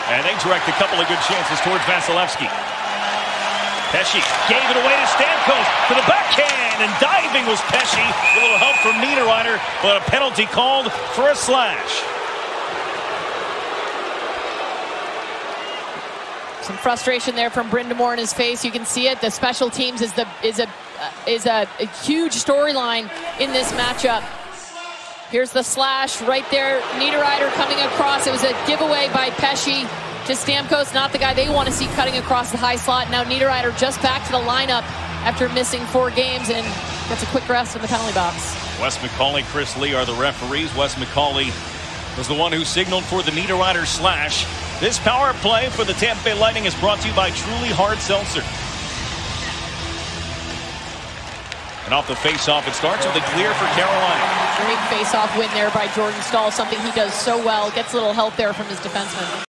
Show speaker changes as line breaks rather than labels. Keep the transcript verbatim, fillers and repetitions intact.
And they direct a couple of good chances towards Vasilevsky. Pesce gave it away to Stamkos for the backhand, and diving was Pesce. A little help from Niederreiter, but a penalty called for a slash.
Some frustration there from Brind'Amour in his face. You can see it. The special teams is the is a uh, is a, a huge storyline in this matchup. Here's the slash right there. Niederreiter coming across. It was a giveaway by Pesce to Stamkos, not the guy they want to see cutting across the high slot. Now Niederreiter just back to the lineup after missing four games and gets a quick rest in the penalty box.
Wes McCauley, Chris Lee are the referees. Wes McCauley was the one who signaled for the Niederreiter slash. This power play for the Tampa Bay Lightning is brought to you by Truly Hard Seltzer. And off the face-off, it starts with a clear for Carolina.
Great face-off win there by Jordan Staal, something he does so well. Gets a little help there from his defenseman.